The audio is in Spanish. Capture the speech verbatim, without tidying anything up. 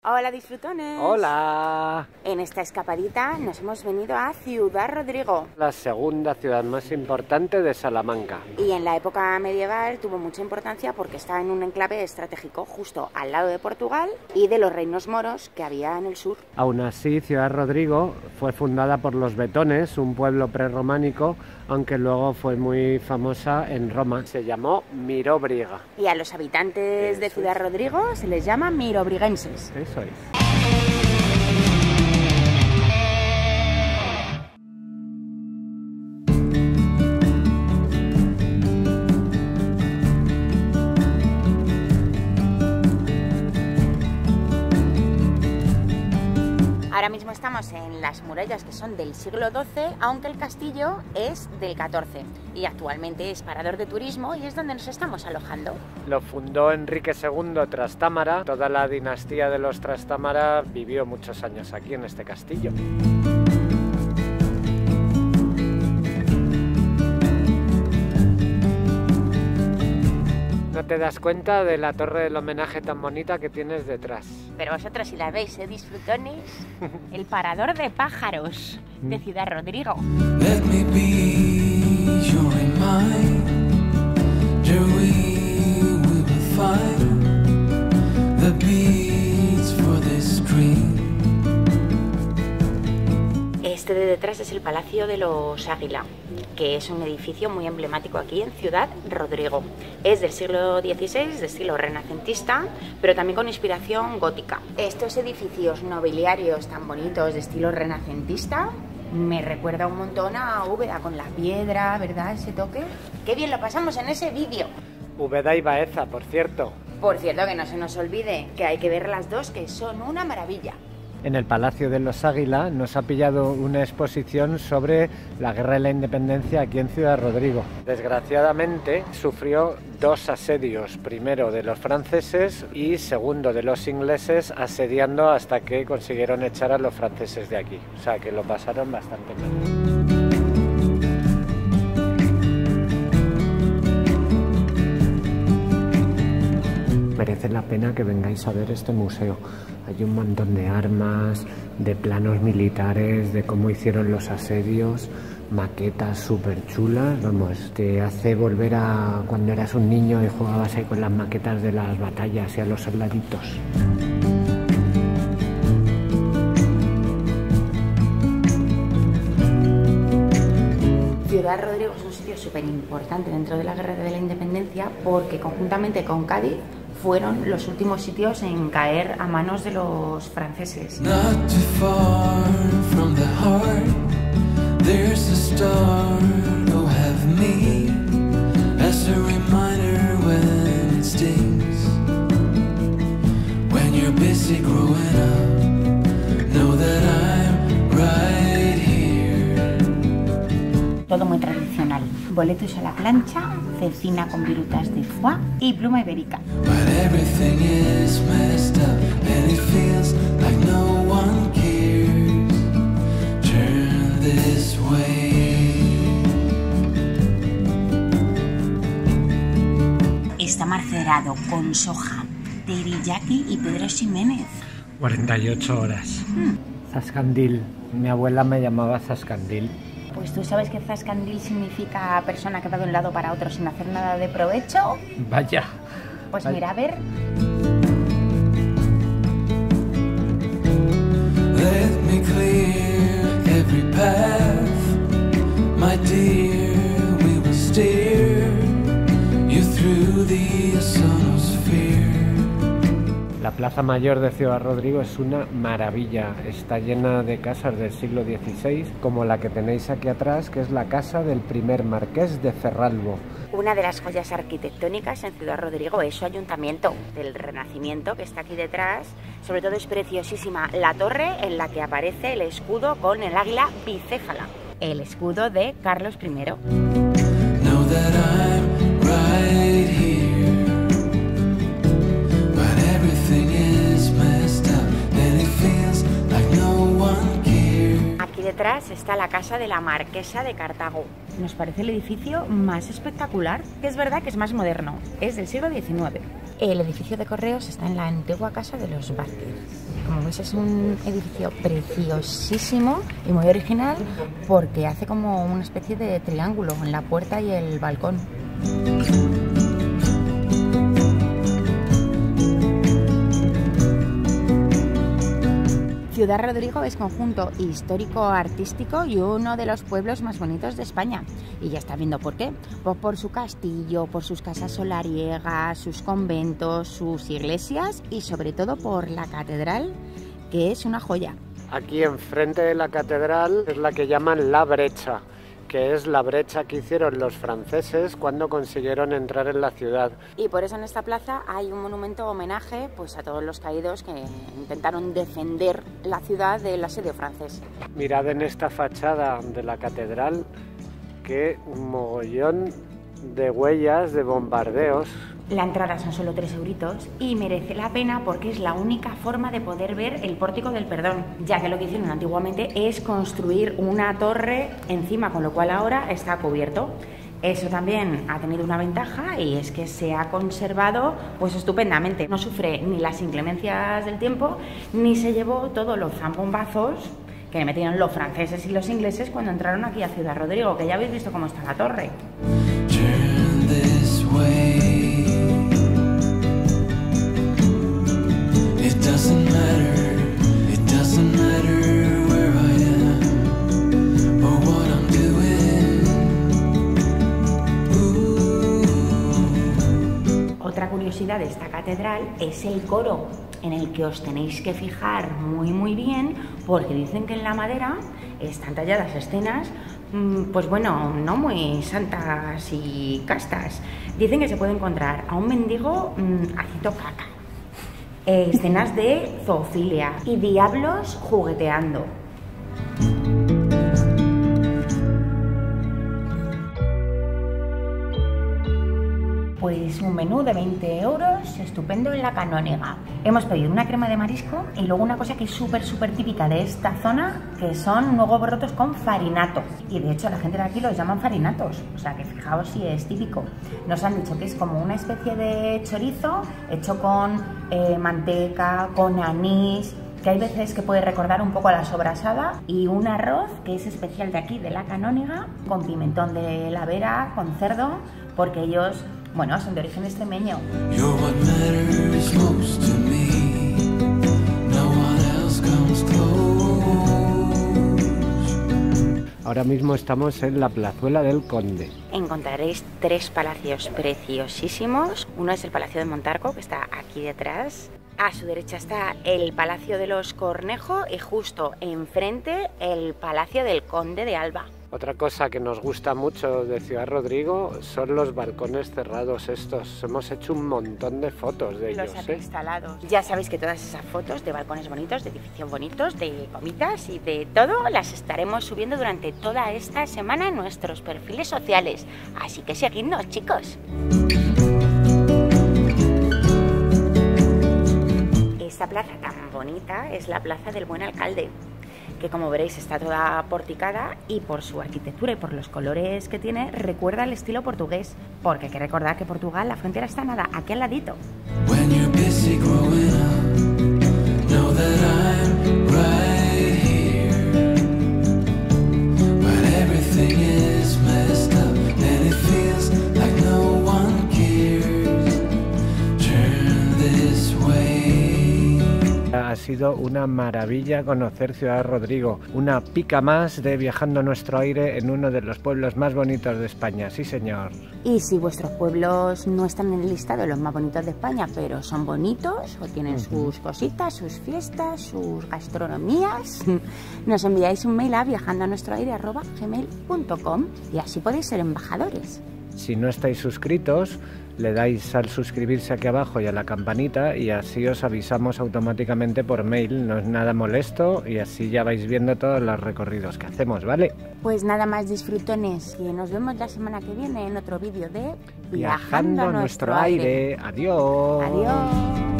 Hola disfrutones. Hola. En esta escapadita nos hemos venido a Ciudad Rodrigo, La segunda ciudad más importante de Salamanca. y en la época medieval tuvo mucha importancia porque estaba en un enclave estratégico justo al lado de Portugal y de los reinos moros que había en el sur. Aún así, Ciudad Rodrigo fue fundada por los betones, un pueblo prerrománico, aunque luego fue muy famosa en Roma. Se llamó Miróbriga. Y a los habitantes Eso de Ciudad es. Rodrigo se les llama mirobrigenses. Eso es. Ahora mismo estamos en las murallas que son del siglo doce, aunque el castillo es del catorce y actualmente es parador de turismo y es donde nos estamos alojando. Lo fundó Enrique segundo Trastámara. Toda la dinastía de los Trastámara vivió muchos años aquí en este castillo. No te das cuenta de la torre del homenaje tan bonita que tienes detrás. Pero vosotros si la veis, ¿eh, disfrutones? El parador de pájaros de Ciudad Rodrigo. Let me be your reminder, we will find the beats for this dream. Este de detrás es el Palacio de los Águila, que es un edificio muy emblemático aquí en Ciudad Rodrigo. Es del siglo dieciséis, de estilo renacentista, pero también con inspiración gótica. Estos edificios nobiliarios tan bonitos de estilo renacentista me recuerda un montón a Úbeda, con la piedra, ¿verdad? Ese toque. ¡Qué bien lo pasamos en ese vídeo! Úbeda y Baeza, por cierto. Por cierto, que no se nos olvide que hay que ver las dos, que son una maravilla. En el Palacio de los Águila nos ha pillado una exposición sobre la Guerra de la Independencia aquí en Ciudad Rodrigo. Desgraciadamente sufrió dos asedios, primero de los franceses y segundo de los ingleses, asediando hasta que consiguieron echar a los franceses de aquí. O sea que lo pasaron bastante mal. Merece la pena que vengáis a ver este museo. Hay un montón de armas, de planos militares, de cómo hicieron los asedios, maquetas súper chulas. Vamos, te hace volver a cuando eras un niño y jugabas ahí con las maquetas de las batallas y a los soldaditos. Ciudad Rodrigo es un sitio súper importante dentro de la Guerra de la Independencia porque conjuntamente con Cádiz fueron los últimos sitios en caer a manos de los franceses. Not too far from the heart, there's a star, oh have me, as a reminder when it stings. When you're busy growing up, know that I'm right here. Todo muy tradicional. Boletos a la plancha, cecina con virutas de foie y pluma ibérica. But everything is messed up and it feels like no one cares. Turn this way. Está marcerado con soja, teriyaki y Pedro Ximénez. cuarenta y ocho horas. Mm. Zascandil. Mi abuela me llamaba Zascandil. Pues tú sabes que zascandil significa persona que va de un lado para otro sin hacer nada de provecho. Vaya. Pues Vaya. mira, a ver. Let me clear every path, my dear, we will steer you through the sonosphere. La Plaza Mayor de Ciudad Rodrigo es una maravilla. Está llena de casas del siglo dieciséis, como la que tenéis aquí atrás, que es la casa del primer marqués de Cerralbo. Una de las joyas arquitectónicas en Ciudad Rodrigo es su ayuntamiento del Renacimiento, que está aquí detrás. Sobre todo es preciosísima la torre en la que aparece el escudo con el águila bicéfala, el escudo de Carlos primero. Know that I'm right here, but everything is messed up and it feels like no one cares. Aquí detrás está la casa de la Marquesa de Cartago. Nos parece el edificio más espectacular, que es verdad que es más moderno, es del siglo diecinueve. El edificio de correos está en la antigua casa de los Vázquez. Como veis, es un edificio preciosísimo y muy original porque hace como una especie de triángulo en la puerta y el balcón. Ciudad Rodrigo es conjunto histórico-artístico y uno de los pueblos más bonitos de España. Y ya está viendo por qué. Pues por su castillo, por sus casas solariegas, sus conventos, sus iglesias y sobre todo por la catedral, que es una joya. Aquí enfrente de la catedral es la que llaman La Brecha, que es la brecha que hicieron los franceses cuando consiguieron entrar en la ciudad. Y por eso en esta plaza hay un monumento homenaje pues, a todos los caídos que intentaron defender la ciudad del asedio francés. Mirad en esta fachada de la catedral qué mogollón de huellas de bombardeos. La entrada son solo tres euritos y merece la pena porque es la única forma de poder ver el Pórtico del Perdón, ya que lo que hicieron antiguamente es construir una torre encima, con lo cual ahora está cubierto. Eso también ha tenido una ventaja y es que se ha conservado pues estupendamente. No sufre ni las inclemencias del tiempo ni se llevó todos los zambombazos que le metieron los franceses y los ingleses cuando entraron aquí a Ciudad Rodrigo, que ya habéis visto cómo está la torre. Otra curiosidad de esta catedral es el coro, en el que os tenéis que fijar muy muy bien porque dicen que en la madera están talladas escenas, pues bueno, no muy santas y castas. Dicen que se puede encontrar a un mendigo mmm, haciendo caca, eh, escenas de zoofilia y diablos jugueteando. Pues un menú de veinte euros, estupendo en la Canóniga. Hemos pedido una crema de marisco y luego una cosa que es súper súper típica de esta zona, que son huevos rotos con farinato. Y de hecho la gente de aquí los llaman farinatos, o sea que fijaos si es típico. Nos han dicho que es como una especie de chorizo hecho con eh, manteca, con anís, que hay veces que puede recordar un poco a la sobrasada, y un arroz que es especial de aquí, de la Canóniga, con pimentón de la Vera, con cerdo, porque ellos, bueno, son de origen extremeño. Ahora mismo estamos en la Plazuela del Conde. Encontraréis tres palacios preciosísimos. Uno es el Palacio de Montarco, que está aquí detrás. A su derecha está el Palacio de los Cornejo y justo enfrente el Palacio del Conde de Alba. Otra cosa que nos gusta mucho de Ciudad Rodrigo son los balcones cerrados estos. Hemos hecho un montón de fotos de ellos. Los ¿eh? instalados. Ya sabéis que todas esas fotos de balcones bonitos, de edificios bonitos, de comidas y de todo, las estaremos subiendo durante toda esta semana en nuestros perfiles sociales. Así que seguidnos, chicos. Esta plaza tan bonita es la Plaza del Buen Alcalde, que como veréis está toda porticada y por su arquitectura y por los colores que tiene recuerda el estilo portugués, porque hay que recordar que Portugal, la frontera está nada, aquí al ladito. Ha sido una maravilla conocer Ciudad Rodrigo, una pica más de Viajando a Nuestro Aire en uno de los pueblos más bonitos de España, sí señor. Y si vuestros pueblos no están en el listado de los más bonitos de España, pero son bonitos o tienen uh-huh. sus cositas, sus fiestas, sus gastronomías, nos enviáis un mail a viajando a nuestro aire arroba gmail punto com y así podéis ser embajadores. Si no estáis suscritos, le dais al suscribirse aquí abajo y a la campanita y así os avisamos automáticamente por mail, no es nada molesto y así ya vais viendo todos los recorridos que hacemos, ¿vale? Pues nada más, disfrutones, y nos vemos la semana que viene en otro vídeo de Viajando, Viajando a Nuestro, nuestro aire. aire. Adiós. Adiós.